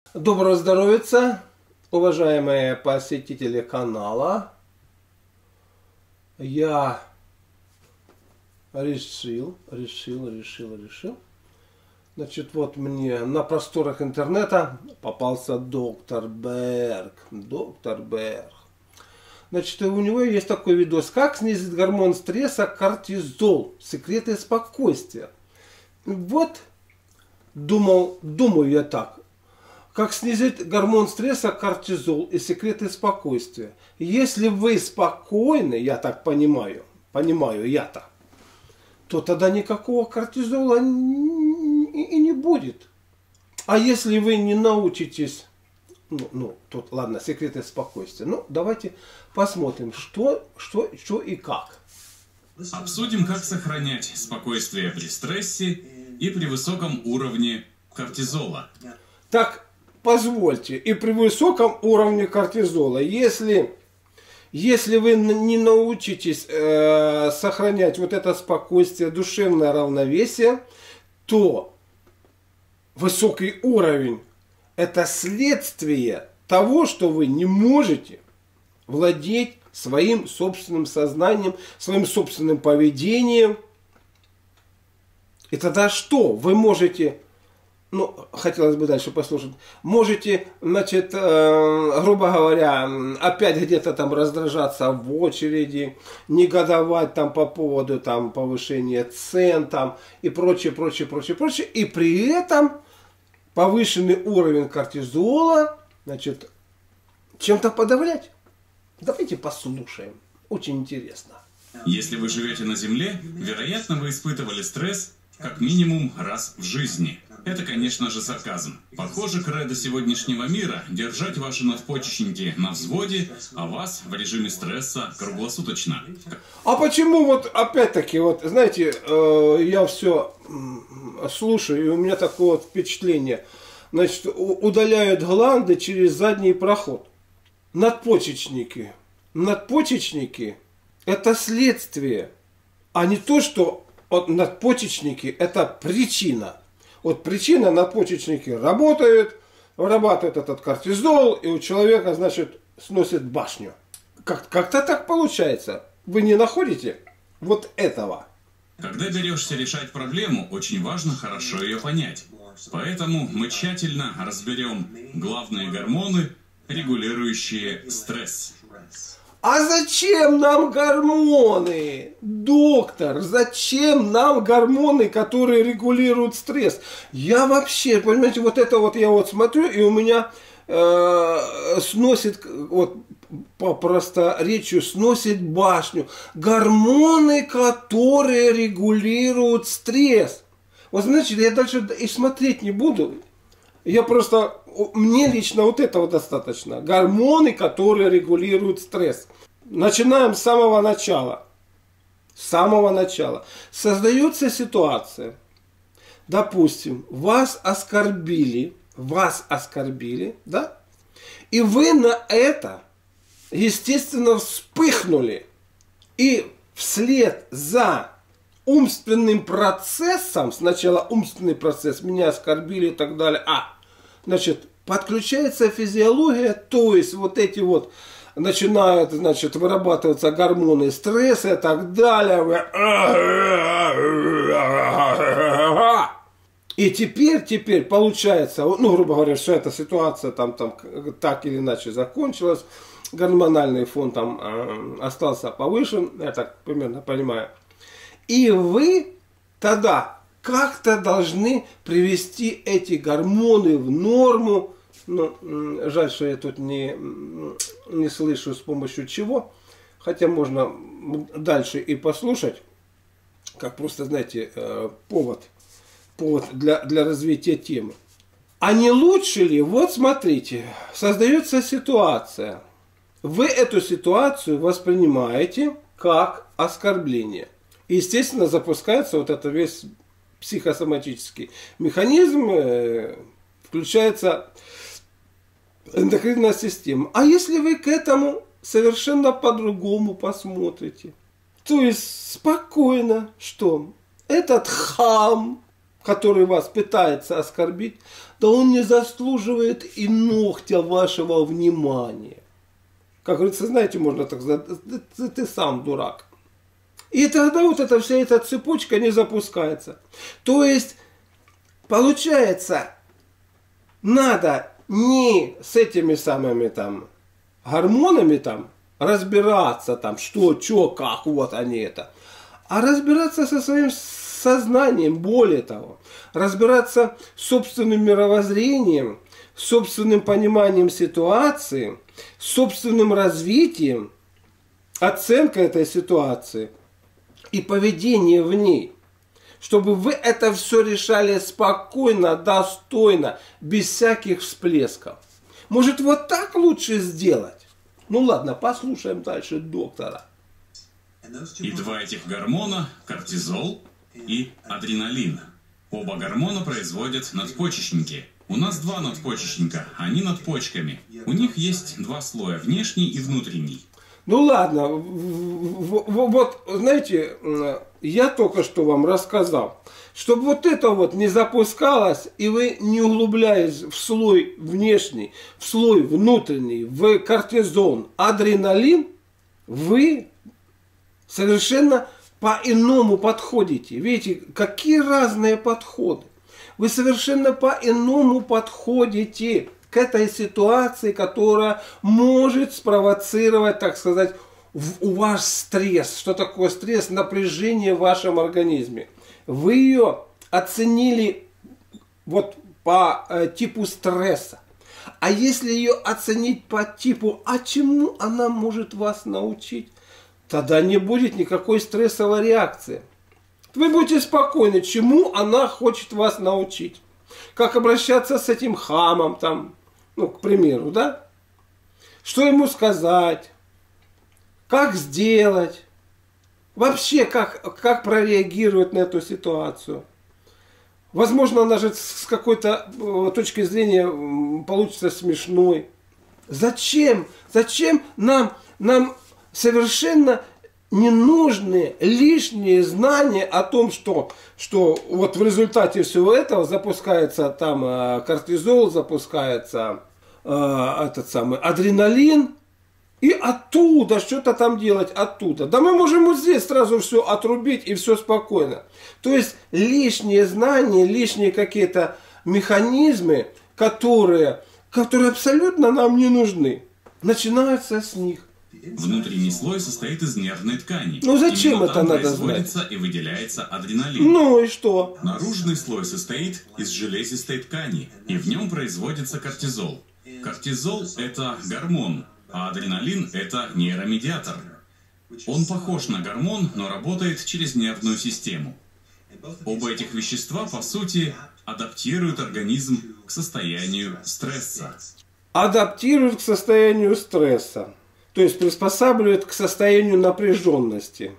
Доброго здоровья, уважаемые посетители канала. Я решил. Значит, вот мне на просторах интернета попался доктор Берг. Значит, у него есть такой видос, как снизить гормон стресса кортизол. Секреты спокойствия. Вот, думаю я так. Как снизить гормон стресса кортизол и секреты спокойствия. Если вы спокойны, я так понимаю я-то, то тогда никакого кортизола и не будет. А если вы не научитесь, тут ладно, секреты спокойствия. Ну, давайте посмотрим, что и как. Обсудим, как сохранять спокойствие при стрессе и при высоком уровне кортизола. Так, позвольте, и при высоком уровне кортизола, если вы не научитесь сохранять вот это спокойствие, душевное равновесие, то высокий уровень – это следствие того, что вы не можете владеть своим собственным сознанием, своим собственным поведением. И тогда что? Вы можете... хотелось бы дальше послушать. Можете, значит, грубо говоря, опять где-то там раздражаться в очереди, негодовать там по поводу там повышения цен там и прочее. И при этом повышенный уровень кортизола, значит, чем-то подавлять. Давайте послушаем. Очень интересно. Если вы живете на Земле, вероятно, вы испытывали стресс как минимум раз в жизни. Это, конечно же, сарказм. Похоже, кредо сегодняшнего мира – держать ваши надпочечники на взводе, а вас в режиме стресса круглосуточно. А почему вот опять-таки, вот знаете, я все слушаю, и у меня такое вот впечатление. Значит, удаляют гланды через задний проход. Надпочечники – это следствие, а не то, что надпочечники – это причина. Вот причина, надпочечники работают, вырабатывают этот кортизол, и у человека, значит, сносит башню. Как-то так получается. Вы не находите вот этого? Когда берешься решать проблему, очень важно хорошо ее понять. Поэтому мы тщательно разберем главные гормоны, регулирующие стресс. А зачем нам гормоны? Доктор, зачем нам гормоны, которые регулируют стресс? Я вообще, понимаете, вот это вот я вот смотрю, и у меня сносит, вот по просторечию, сносит башню. Гормоны, которые регулируют стресс. Вот значит, я дальше и смотреть не буду. Я просто, мне лично вот этого достаточно. Гормоны, которые регулируют стресс. Начинаем с самого начала. Создается ситуация. Допустим, вас оскорбили, да? И вы на это, естественно, вспыхнули. И вслед за умственным процессом, сначала умственный процесс, меня оскорбили и так далее, значит, подключается физиология, то есть вот эти вот начинают, значит, вырабатываться гормоны стресса и так далее. И теперь получается, грубо говоря, что эта ситуация там так или иначе закончилась, гормональный фон там остался повышен, я так примерно понимаю. И вы тогда как-то должны привести эти гормоны в норму. Жаль, что я тут не слышу, с помощью чего. Хотя можно дальше и послушать, как просто, знаете, повод для развития темы. А не лучше ли, вот смотрите, создается ситуация. Вы эту ситуацию воспринимаете как оскорбление. И, естественно, запускается вот это весь психосоматический механизм, включается эндокринная система. А если вы к этому совершенно по-другому посмотрите, то есть спокойно, что этот хам, который вас пытается оскорбить, да он не заслуживает и ногтя вашего внимания. Как говорится, знаете, можно так сказать, ты сам дурак. И тогда вот эта вся эта цепочка не запускается. То есть, получается, надо не с этими самыми там гормонами там разбираться, там, что, как, вот они это, а разбираться со своим сознанием, более того, разбираться с собственным мировоззрением, собственным пониманием ситуации, собственным развитием, оценка этой ситуации и поведение в ней. Чтобы вы это все решали спокойно, достойно, без всяких всплесков. Может, вот так лучше сделать? Ну ладно, послушаем дальше доктора. И два этих гормона, кортизол и адреналин. Оба гормона производят надпочечники. У нас два надпочечника, они над почками. У них есть два слоя, внешний и внутренний. Ну ладно, вот знаете, я только что вам рассказал, чтобы вот это вот не запускалось, и вы не углубляясь в слой внешний, в слой внутренний, в кортизон, адреналин, вы совершенно по-иному подходите. Видите, какие разные подходы. Вы совершенно по-иному подходите к этой ситуации, которая может спровоцировать, так сказать, у вас стресс. Что такое стресс? Напряжение в вашем организме. Вы ее оценили вот по типу стресса. А если ее оценить по типу, а чему она может вас научить, тогда не будет никакой стрессовой реакции. Вы будете спокойны, чему она хочет вас научить. Как обращаться с этим хамом, там, ну, к примеру, да? Что ему сказать? Как сделать? Вообще, как прореагировать на эту ситуацию? Возможно, она же с какой-то точки зрения получится смешной. Зачем? Зачем нам совершенно ненужные лишние знания о том, что вот в результате всего этого запускается там кортизол, запускается этот самый адреналин, и оттуда что-то там делать, оттуда. Да мы можем вот здесь сразу все отрубить и все спокойно. То есть лишние знания, лишние какие-то механизмы, которые абсолютно нам не нужны, начинаются с них. Внутренний слой состоит из нервной ткани. Ну зачем Именно это там надо производится знать? и выделяется адреналин. Ну и что? Наружный слой состоит из железистой ткани, и в нем производится кортизол. Кортизол – это гормон, а адреналин – это нейромедиатор. Он похож на гормон, но работает через нервную систему. Оба этих вещества, по сути, адаптируют организм к состоянию стресса. Адаптируют к состоянию стресса. То есть приспосабливают к состоянию напряженности.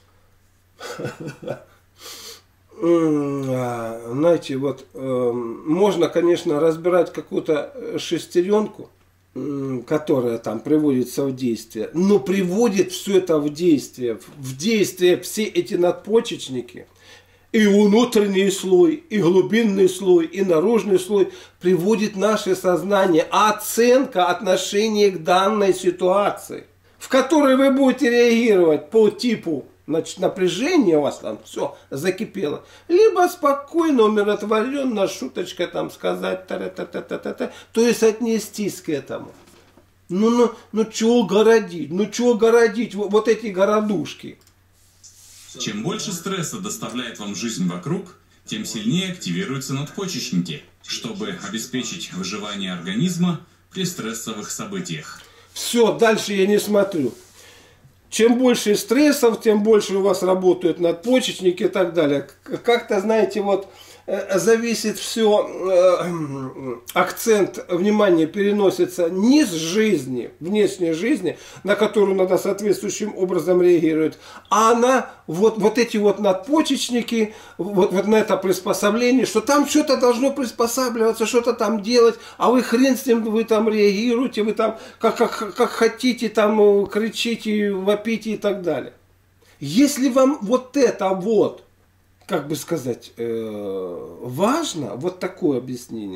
Знаете, вот можно, конечно, разбирать какую-то шестеренку, которая там приводится в действие, но приводит все это в действие все эти надпочечники, и внутренний слой, и глубинный слой, и наружный слой приводит наше сознание, оценка отношения к данной ситуации, в которой вы будете реагировать по типу, значит, напряжение у вас там все закипело, либо спокойно, умиротворенно, шуточкой там сказать, то есть отнестись к этому. Ну чего городить, вот эти городушки. Чем больше стресса доставляет вам жизнь вокруг, тем сильнее активируются надпочечники, чтобы обеспечить выживание организма при стрессовых событиях. Все, дальше я не смотрю. Чем больше стрессов, тем больше у вас работают надпочечники и так далее. Как-то, знаете, вот зависит все, акцент внимания переносится не с жизни, внешней жизни, на которую надо соответствующим образом реагировать, а на вот эти вот надпочечники, вот на это приспособление, что там что-то должно приспосабливаться, что-то там делать, а вы хрен с ним, вы там реагируете, вы там как хотите, там кричите, вопите и так далее. Если вам вот это вот, как бы сказать, важно, вот такое объяснение,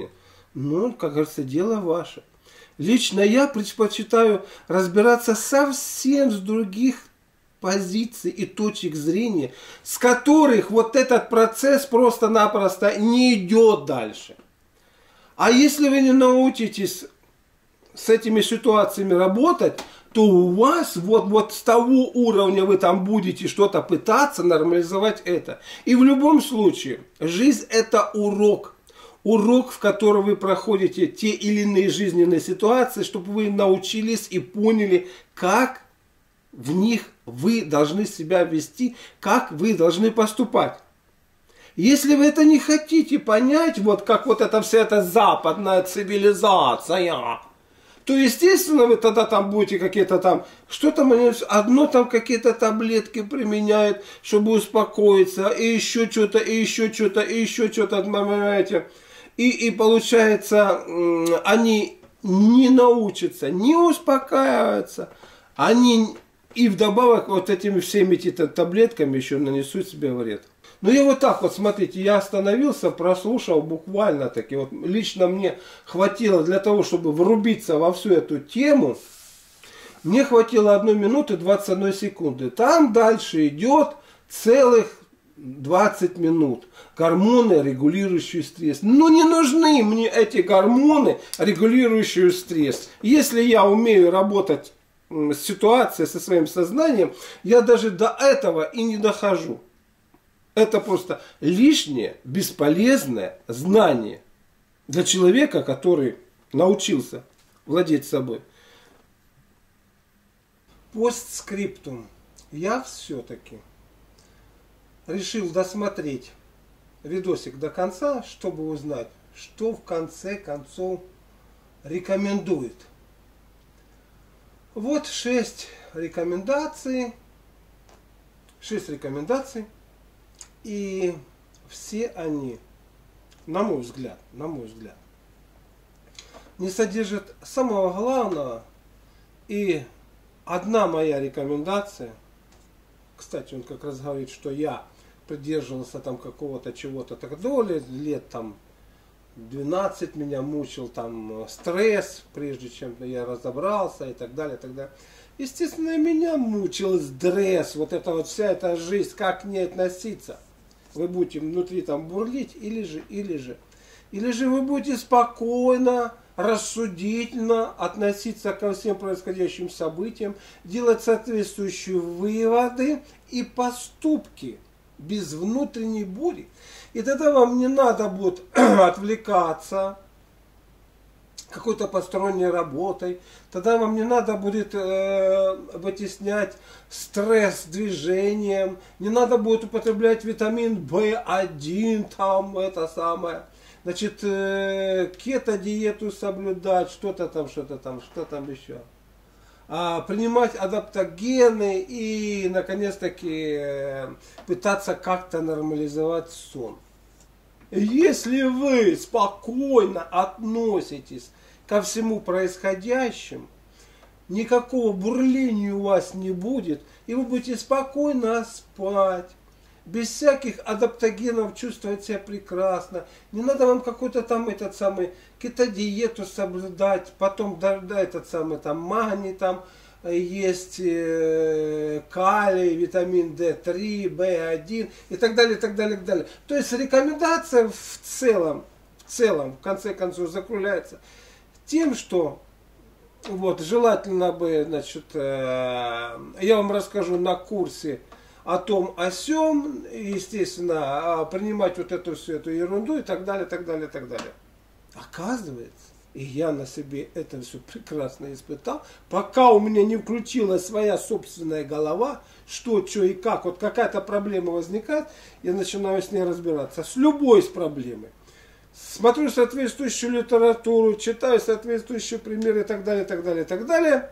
ну, как говорится, дело ваше. Лично я предпочитаю разбираться совсем с других позиций и точек зрения, с которых вот этот процесс просто-напросто не идет дальше. А если вы не научитесь с этими ситуациями работать, то у вас вот с того уровня вы там будете что-то пытаться нормализовать это. И в любом случае, жизнь это урок. Урок, в котором вы проходите те или иные жизненные ситуации, чтобы вы научились и поняли, как в них вы должны себя вести, как вы должны поступать. Если вы это не хотите понять, вот как вот эта вся эта западная цивилизация, то, естественно, вы тогда там будете какие-то там, что там, одно там какие-то таблетки применяют, чтобы успокоиться, и еще что-то, и еще что-то, и еще что-то, понимаете. И получается, они не научатся, не успокаиваются, они и вдобавок вот этими всеми таблетками еще нанесут себе вред. Ну я вот так вот, смотрите, я остановился, прослушал буквально таки, вот лично мне хватило для того, чтобы врубиться во всю эту тему, мне хватило 1 минуты 21 секунды. Там дальше идет целых 20 минут. Гормоны, регулирующие стресс. Ну не нужны мне эти гормоны, регулирующие стресс. Если я умею работать с ситуацией, со своим сознанием, я даже до этого и не дохожу. Это просто лишнее, бесполезное знание для человека, который научился владеть собой. Постскриптум. Я все-таки решил досмотреть видосик до конца, чтобы узнать, что в конце концов рекомендует. Вот 6 рекомендаций. 6 рекомендаций. И все они, на мой взгляд, не содержат самого главного. И одна моя рекомендация, кстати, он как раз говорит, что я придерживался там какого-то чего-то так далее, лет там 12 меня мучил там стресс, прежде чем я разобрался и так далее, и так далее. Естественно, меня мучил стресс, вот эта вот вся эта жизнь, как к ней относиться. Вы будете внутри там бурлить, или же вы будете спокойно, рассудительно относиться ко всем происходящим событиям, делать соответствующие выводы и поступки без внутренней бури. И тогда вам не надо будет отвлекаться какой-то посторонней работой, тогда вам не надо будет вытеснять стресс движением, не надо будет употреблять витамин В1, там это самое, значит, кето-диету соблюдать, что-то там еще. Принимать адаптогены и, наконец-таки, пытаться как-то нормализовать сон. Если вы спокойно относитесь ко всему происходящему, никакого бурления у вас не будет, и вы будете спокойно спать, без всяких адаптогенов чувствовать себя прекрасно. Не надо вам какой-то там этот самый кетодиету соблюдать, потом этот самый там магний, там есть калий, витамин D3, B1 и так далее, и так далее, и так далее. То есть рекомендация в целом, в конце концов, закругляется тем, что вот, желательно бы, значит, я вам расскажу на курсе о том, о сём, естественно, принимать вот эту всю эту ерунду и так далее, так далее, так далее. Оказывается, и я на себе это все прекрасно испытал, пока у меня не включилась своя собственная голова, что и как, вот какая-то проблема возникает, я начинаю с ней разбираться, с любой проблемой. Смотрю соответствующую литературу, читаю соответствующие примеры и так далее, так далее, так далее.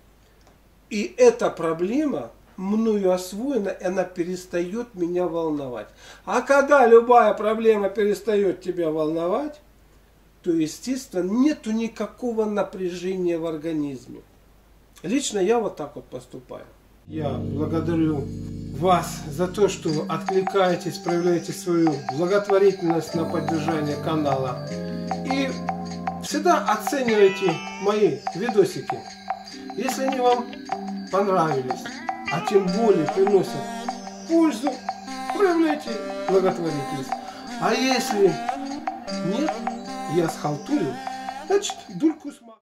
И эта проблема мною освоена, и она перестает меня волновать. А когда любая проблема перестает тебя волновать, то, естественно, нету никакого напряжения в организме. Лично я вот так вот поступаю. Я благодарю вас за то, что откликаетесь, проявляете свою благотворительность на поддержание канала. И всегда оценивайте мои видосики. Если они вам понравились, а тем более приносят пользу, проявляйте благотворительность. А если нет, я схалтурил, значит, дульку смог.